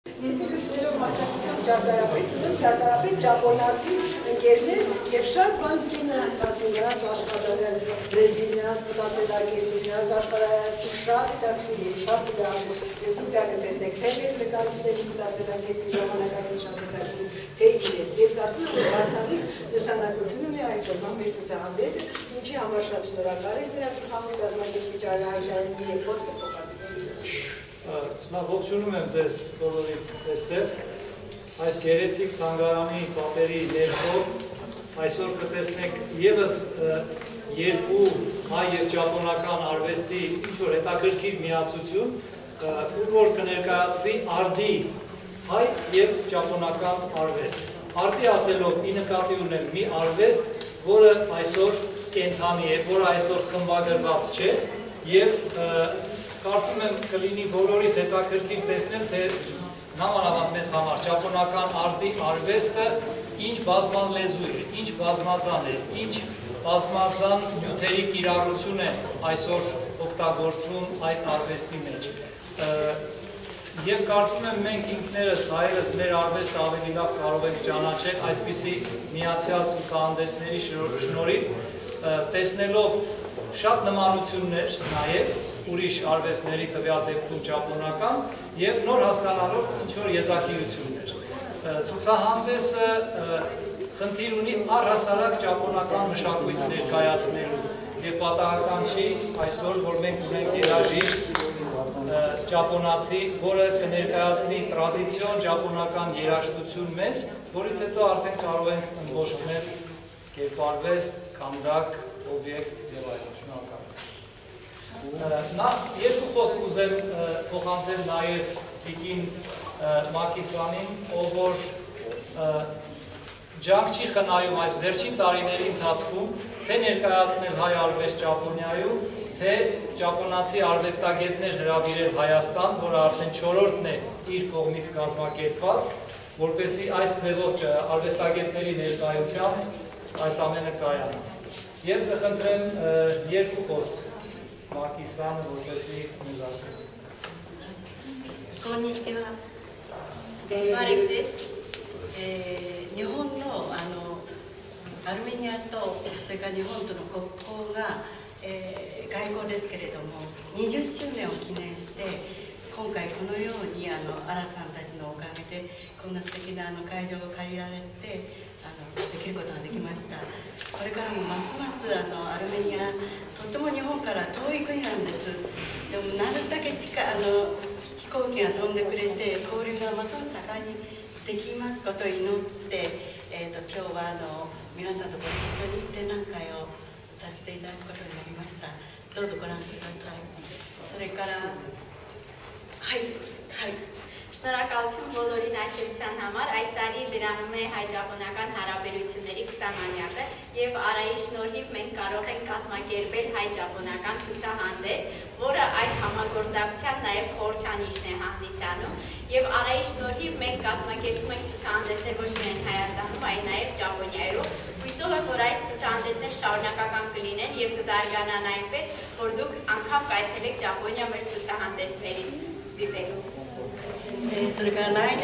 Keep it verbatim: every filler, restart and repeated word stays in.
Ես եկս ներով մասնակցությամբ ճարտարապետ, ունեմ ճարտարապետ ճապոնացի ընկերներ և շատ բան կին նրանց ասում, նրանց աշխատանել ձեզդի, նրանց մտածելակերպի, նրանց աշխարհայացքի շատ հետաքրքիր, շատ ուրախ և դուք դա կտեսնեք, թե մեր մեծարությունների մտածելակերպի ժամանակային շատ հետաքրքիր, թե իրենց։ Ես կարծում եմ, որ բացառիկ նշանակություն ունի այսօրվա մեր ցուցահանդեսը, ինչի համար շատ շնորհակալ եմ նրանց խաղի կազմակերպիչ Արայդանի և խոսքը փոխանցելու։ Լավ, ողջունում եմ ձեզ բոլորիդ այստեղ, այս գեղեցիկ թանգարանի պատերի ներքո այսօր կտեսնեք ևս երկու հայ և ճապոնական արվեստի ինչ-որ հետաքրքիր միացություն, ուր որ կներկայացվի արդի հայ և ճապոնական արվեստ։ Արդի ասելով ի նկատի ունեմ մի արվեստ, որը այսօր կենդանի է, որը այսօր խմբագրված չէ և կարծում եմ կլինի բոլորիս հետաքրքիր տեսնել, թե նամանավանդ մեզ համար ճապոնական արդի արվեստը ինչ բազման լեզու է, ինչ բազմազան է, ինչ բազմազան նյութերի կիրառություն է այսօր օգտագործվում այդ արվեստի մեջ։ Եվ կարծում եմ մենք ինքներս հայերս մեր արվեստը ավելի լավ կարող ենք ճանաչել այսպիսի միացյալ ցուցահանդեսների շնորհիվ, տեսնելով շատ նմանություններ նաև ուրիշ արվեստների տվյալ դեպքում ճապոնական և նոր հասկանալով ինչ-որ եզակիություններ։ Ցուցահանդեսը խնդիր ունի առհասարակ ճապոնական մշակույթ ներկայացնելու և պատահական չի այսօր, որ մենք ունենք երաժիշտ ճապոնացի, որը կներկայացնի տրադիցիոն ճապոնական երաժշտություն մեզ, որից հետո արդեն կարող ենք ըմբոշխնել կերպարվեստ, քանդակ, օբյեկտ և այլն։ Նա երկու խոսք ուզեմ փոխանցել նաև Տիկին Մակիսյանին, ով որ ջանք չի խնայում այս վերջին տարիների ընթացքում, թե ներկայացնել հայ արվեստ Ճապոնիայում, թե ճապոնացի արվեստագետներ հրավիրել Հայաստան, որը արդեն չորրորդն է իր կողմից կազմակերպված, որպեսզի այս ձևով արվեստագետների ներկայությամբ այս ամենը կայանա։ Եվ կխնդրեմ երկու խոսք Մակիսյանը, որպեսզի մեզ ասել։ Konnichiwa. 日本のあのアルメニアとそれから日本との国交が、えー、外交ですけれどもにじゅっしゅうねんを記念して今回このようにあのアラさんたちのおかげでこんな素敵なあの会場を借りられてあのできることができました。これからもますますあのアルメニアとっても日本から遠い国なんです。でもなるだけ近あの飛行機が飛んでくれて交流がますます盛んにできますことを祈って、えー、と今日はあの皆さんとご一緒に展覧会をさせていただくことになりました。どうぞご覧ください。それからはいはい。 Շնորհակալություն բոլորին այցելության համար։ Այս տարի լրանում է հայ-ճապոնական հարաբերությունների քսանամյակը եւ Արայի շնորհիվ մենք կարող ենք կազմակերպել հայ-ճապոնական ցուցահանդես, որը այդ համագործակցության նաեւ խորհրդանիշն է հանդիսանում եւ Արայի շնորհիվ մենք կազմակերպում ենք ցուցահանդեսներ ոչ միայն Հայաստանում, այլ նաեւ Ճապոնիայում։ Հույսով եմ, որ այս ցուցահանդեսները շարունակական կլինեն եւ կզարգանան այնպես, որ դուք անգամ կայցելեք Ճապոնիա մեր ցուցահանդեսներին դիտելու։ それから来年